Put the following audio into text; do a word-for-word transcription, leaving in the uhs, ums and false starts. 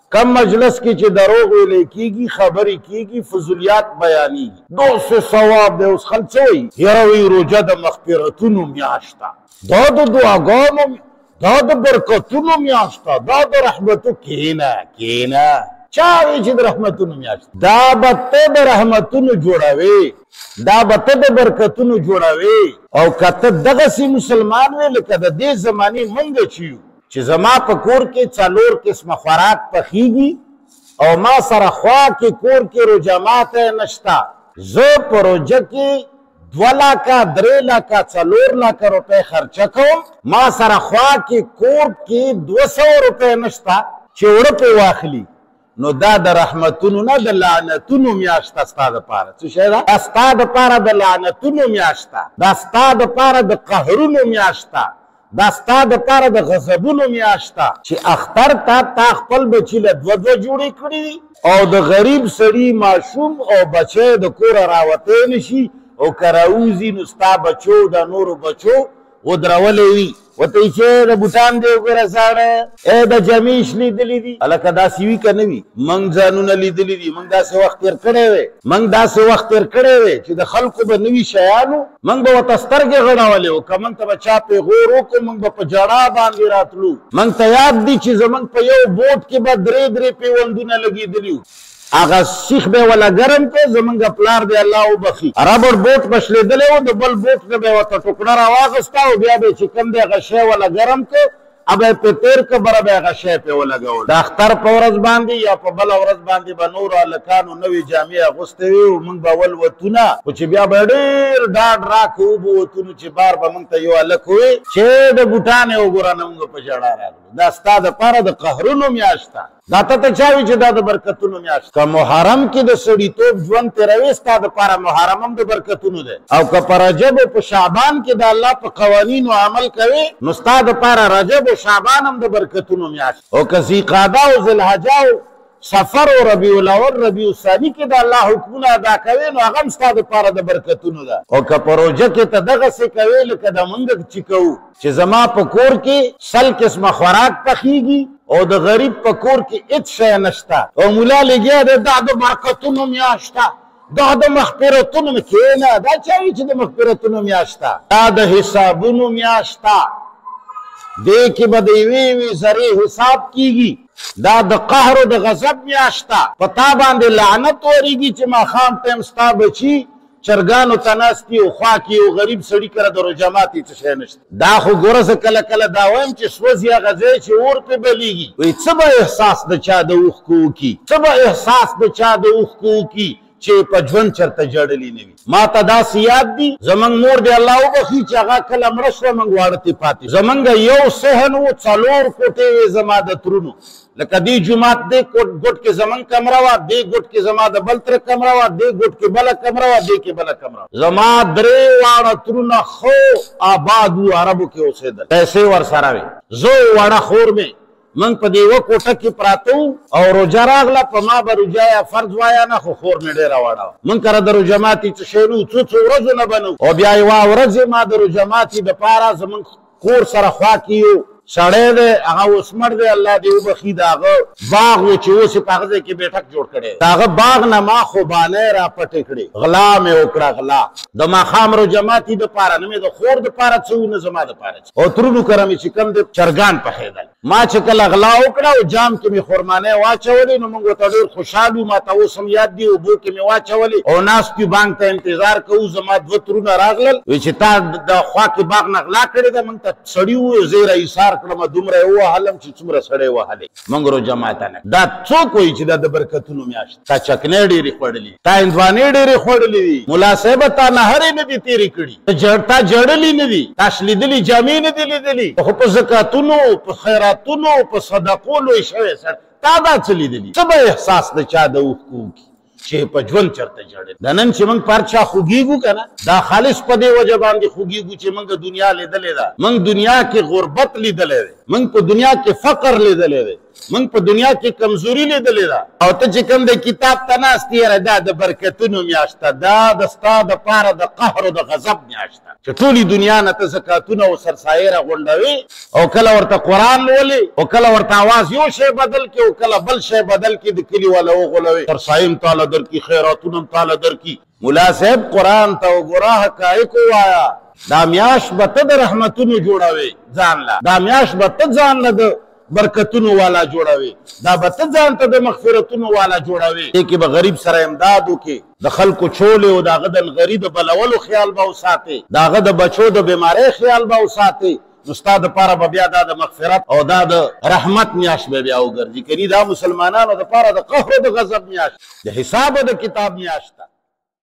کم مجلس کی چی دروغ ویلے کیگی خبری کیگی فضولیات بیانیگی دو سے ثواب دے اس خلچوئی یروی روجہ دا مغفرتونو میاشتا دا دا دعاگانو دا دا برکتونو میاشتا دا دا رحمتو کینا کینا چاوی چی دا رحمتونو میاشتا دا بطے دا رحمتونو جوڑاوی دا بطے دا برکتونو جوڑاوی او کتا دغسی مسلمان وی لکا دا دے زمانی منگا چیو چی زما پا کور کے چالور قسم خوراک پخیگی او ما سر خواہ کے کور کے رجامات نشتا زو پا رجا کے دولا کا دریلا کا چالورلا کا روپے خرچہ کو ما سر خواہ کے کور کے دو سو روپے نشتا چوڑا پہ واخلی نو دا دا رحمتونو نا دا لعنتونو میاشتا ستا دا پارا چو شایدہ دا ستا دا پارا دا لعنتونو میاشتا دا ستا دا پارا دا قهرونو میاشتا دا ستا دا پارا دا غضبونو میاشتا چی اختر تا تا خپل بچی لدو دو جوڑی کری او دا غریب سری معشوم او بچه دا کور راوطه نشی او کراوزی نستا بچو دا نورو بچو و درولیوی و تیچه دا بوتان دیو کرسانه اے دا جمیش لی دلی دی علاکہ دا سیوی کا نوی منگ زانونا لی دلی دی منگ دا سے وقت تیر کڑے وے منگ دا سے وقت تیر کڑے وے چی دا خلقو با نوی شیانو منگ با وطستر کے غڑا والے ہو کہ منگ تا بچا پہ غورو کو منگ با پا جڑا باندی راتلو منگ تا یاد دی چیز منگ پا یو بوٹ کے با درے درے پہ وندونا لگی دلیو آغا سیخ بے والا گرم کے زمانگا پلار دے اللہ بخی رابر بوٹ بشلے دلے ہو دو بل بوٹ کے بے واتا ٹکڑا آوازستا ہو بیا بے چکم دے غشے والا گرم کے اب اے پہ تیر کے برا بے غشے پہ والا گول دا اختر پا ورز باندی یا پا بلا ورز باندی با نور آلکانو نوی جامعہ غستے ہوئے منگ با ول وطونا کچھ بیا بے دیر ڈاڈ راک ہوبو وطونو چی بار با منگ تا یو آلک ہوئے چھ دا بوٹانے ہو گورا نمونگا پا جڑا را دا ستا دا پارا دا قهرونو میاشتا دا تا تا چاوی چی دا دا برکتونو میاشتا که محرم کی دا سڑی توب جوان تیروی ستا دا پارا محرم هم دا برکتونو دے او که پا رجب و پا شعبان کی دا اللہ پا قوانین و عمل کوي نو ستا دا پارا رجب و شعبان هم دا برکتونو میاشتا او که زیقادا و زلحجا و سفر و ربیع الاول ربیع الثانی کی دا اللہ حکمون ادا کوي نو اغم ستا دا پارا دا برکتونو دا او که پا روجہ کی تا دغا سے کوي لکه دا منگا چکو چی زما پا کور کی سل قسم خوراک پخیگی او دا غریب پا کور کی ات شای نشتا او مولا لگیا دا دا دا برکتونو میاشتا دا دا مغفرتونو میکینا دا چاوی چی دا مغفرتونو میاشتا دا دا حسابونو میاشتا دیکی با دیویوی زری حساب کیگی دا دا قهر و دا غضب میاشتا پتا باندے لعنت وریگی چی ما خام تیمستا بچی چرگانو تناستی و خواکی و غریب سڑی کرد و رجاماتی چشے نشتا دا خو گرز کل کل داویم چی سوزی غزے چی اور پہ بلیگی وی چبا احساس دا چا دا اوخ کو کی چبا احساس دا چا دا اوخ کو کی چی پا جون چرتا جڑلی نوی ما تا دا سیاد دی زمانگ مور دی اللہ و بخی چاگا کل امرش و منگ وارتی پاتی زمانگا یو سہنو چالور کوٹے وی زمادہ ترونو لکہ دی جماعت دے گوٹ کے زمان کمروا دے گوٹ کے زمادہ بلتر کمروا دے گوٹ کے بلا کمروا دے کے بلا کمروا زمان درے وارا ترونا خو آبادو عربو کے اسے دل پیسے ور سراوے زو وارا خور میں منگ پا دیو کوٹا کی پراتو اور رجا راغلا پا ما با رجایا فرض وایا نا خو خور میں ڈیرا واڑا منگ کرا در جماعتی چشینو چو چو رزو نبنو او بیائی واو رزی ما در جماعتی بپارا زمان خور سر خواکیو سڑے دے اگا اسمر دے اللہ دے او بخید آگا باغ وہ چیو سی پاگزے کی بیٹھک جوڑ کرے آگا باغ نما خوبانے را پٹے کڑے غلا میں اکڑا غلا دا ما خام رو جماعتی دا پارا نمی دا خور دا پارا چو نظما دا پارا چو او ترونو کرمی چکم دے چرگان پخید دل ما چکل اغلا اکڑا و جام کمی خورمانے واچولی نو منگو تا دیر خوشحالو ما تا وہ سمیاد دی و بو کمی واچولی او ناس کی بانگ تا انتظار کو زما دو ترونا راغلل ویچی تا دا خواک باغ نغلا کرے دا منگ تا سڑیو زیر ایسار کرما دمرے او حلم چی چمرا سڑے و حلی منگرو جماعتا نک دا چو کوئی چی دا دا برکتونو میاشت تا چکنے ڈیری خوڑلی تا اندوانے ڈیری خوڑلی دی ملاسبتا نہری ندی تیری کڑی تا جڑلی ندی تا شلیدلی جامعی ندی لیدلی خب زکاتونو خیراتونو پا صدقولو اشوے سر تا دا چلی دلی سب احساس دا چا دا اوخ کو کی چه پا جون چرتا جڑے دنن چه منگ پارچا خوگیگو کنا دا خالص پا دے وجہ باندی خوگیگو چه منگ دنیا لے دلے دا منگ دنیا کے غربت لے دلے دے منگ پا دنیا کے فقر لے دلے دے موږ په دنیا کې کمزوري لیدلې ده او ته چې کوم د کتاب ته ناست یې دا د برکتونو میاشت ده دا د ستا دپاره د قهر او د غضب میاشت ده چې ټولې دنیا نه ته زکاتونه او سرسایې راغونډوې او کله ورته قرآن لولې او کله ورته آواز یو شی بدل کړي او کله بل شی بدل کړي د کلي والا وغولوې سرسایې هم تاله درکړي خیراتونه هم تاله درکړي ملا صاحب قرآن ته وګوره حقایق ووایه دا میاشت به ته د رحمتونو جوړوې ځان له دا میاشت به ته ځان له د برکتونو والا جوړوي دا به ته ځان ته د مغفرتونو والا جوړوي دې کې به غریب سره امداد وکړي د خلکو چولې او د هغه د غریب د بلولو خیال به وساتې د هغه د بچو د بیمارۍ خیال به وساتې نو ستا دپاره به بیا دا د مغفرت او دا د رحمت میاشت به بیا وګرځي کني دا مسلمانانو دپاره د قهر او د غضب میاشت د حساب او د کتاب میاشت ده